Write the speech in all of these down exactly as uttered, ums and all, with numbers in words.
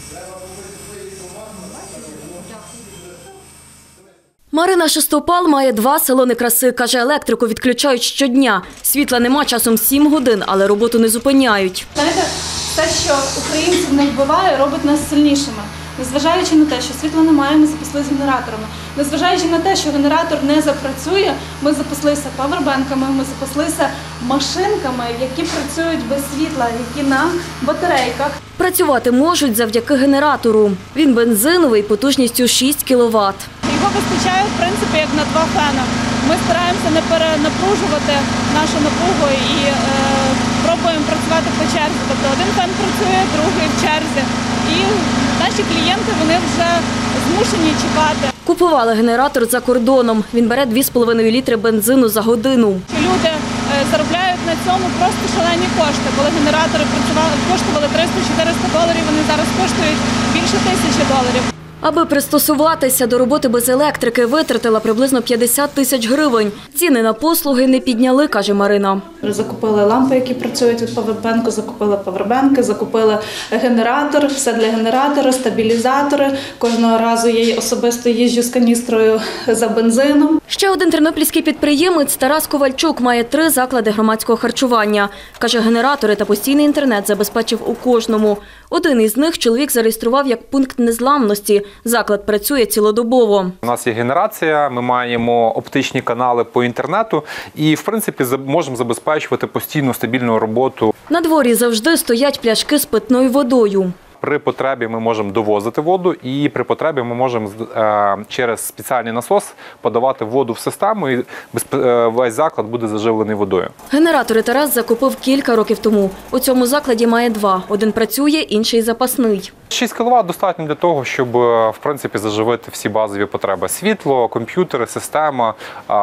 Марина Шестопал має два салони краси. Каже, електрику відключають щодня. Світла нема часом сім годин, але роботу не зупиняють. Знаєте, те, що українців не вбиває, робить нас сильнішими. Незважаючи на те, що світла немає, ми запаслися генераторами. Незважаючи на те, що генератор не запрацює, ми запаслися павербенками, ми запаслися машинками, які працюють без світла, які на батарейках. Працювати можуть завдяки генератору. Він бензиновий, потужністю шість кіловат. Його вистачає, в принципі, як на два фена. Ми стараємося не перенапружувати нашу напругу і е, пробуємо працювати по черзі. Тобто один фен працює, другий в черзі. І наші клієнти, вони вже змушені чекати. Купували генератор за кордоном. Він бере дві з половиною літри бензину за годину. Люди заробляють на цьому просто шалені кошти. Коли генератори працювали, коштували триста-чотириста доларів, вони зараз коштують більше тисячі доларів. Аби пристосуватися до роботи без електрики, витратила приблизно п'ятдесят тисяч гривень. Ціни на послуги не підняли, каже Марина. Закупили лампи, які працюють від павербенку, закупили павербенки, закупили генератор, все для генератора, стабілізатори. Кожного разу я особисто їжджу з каністрою за бензином. Ще один тернопільський підприємець Тарас Ковальчук має три заклади громадського харчування. Каже, генератори та постійний інтернет забезпечив у кожному. Один із них чоловік зареєстрував як пункт незламності. Заклад працює цілодобово. У нас є генерація, ми маємо оптичні канали по інтернету і, в принципі, можемо забезпечувати постійну стабільну роботу. На дворі завжди стоять пляшки з питною водою. При потребі ми можемо довозити воду і при потребі ми можемо через спеціальний насос подавати воду в систему і весь заклад буде заживлений водою. Генератори Тарас закупив кілька років тому. У цьому закладі має два. Один працює, інший запасний. шість кіловат достатньо для того, щоб, в принципі, заживити всі базові потреби. Світло, комп'ютери, система,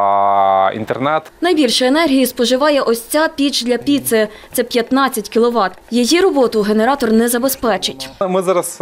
інтернет. Найбільше енергії споживає ось ця піч для піци. Це п'ятнадцять кіловат. Її роботу генератор не забезпечить. Ми зараз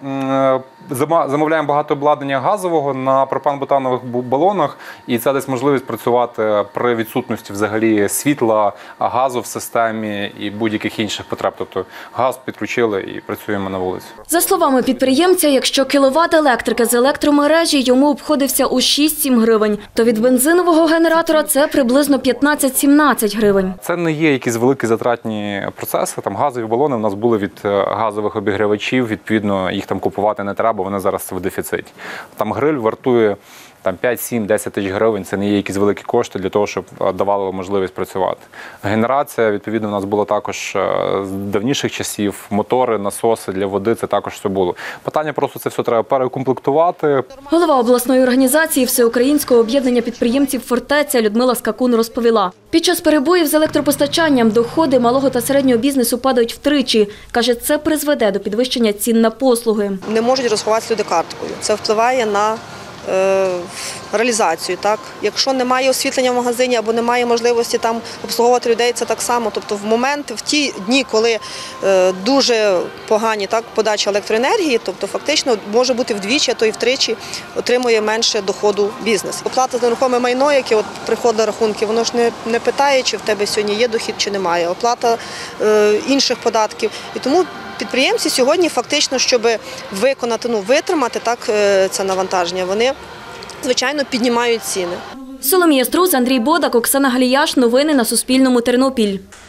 замовляємо багато обладнання газового на пропан-бутанових балонах, і це дасть можливість працювати при відсутності взагалі світла, газу в системі і будь-яких інших потреб. Тобто газ підключили і працюємо на вулиці. За словами підприємця, якщо кіловат електрики з електромережі йому обходився у шість-сім гривень, то від бензинового генератора це приблизно п'ятнадцять-сімнадцять гривень. Це не є якісь великі затратні процеси. Там газові балони у нас були від газових обігрівачів, відповідно, їх там купувати не треба, вони зараз в дефіциті. Там гриль вартує там п'ять, сім, десять тисяч гривень, це не є якісь великі кошти для того, щоб давало можливість працювати. Генерація, відповідно, у нас була також з давніших часів, мотори, насоси для води, це також все було. Питання просто це все треба перекомплектувати. Голова обласної організації Всеукраїнського об'єднання підприємців «Фортеця» Людмила Скакун розповіла. Під час перебоїв з електропостачанням доходи малого та середнього бізнесу падають втричі. Каже, це призведе до підвищення цін на послуги. Не можуть розрахуватися люди карткою. Це впливає на реалізацію. Так? Якщо немає освітлення в магазині або немає можливості там обслуговувати людей, це так само. Тобто в момент, в ті дні, коли е, дуже погані так, подача електроенергії, тобто фактично може бути вдвічі, а то й втричі отримує менше доходу бізнес. Оплата за нерухоме майно, яке от приходить рахунки, воно ж не, не питає, чи в тебе сьогодні є дохід, чи немає. Оплата е, інших податків. І тому підприємці сьогодні фактично, щоб виконати, ну, витримати так, це навантаження, вони, звичайно, піднімають ціни. Соломія Струс, Андрій Бодак, Оксана Галіяш. Новини на Суспільному. Тернопіль.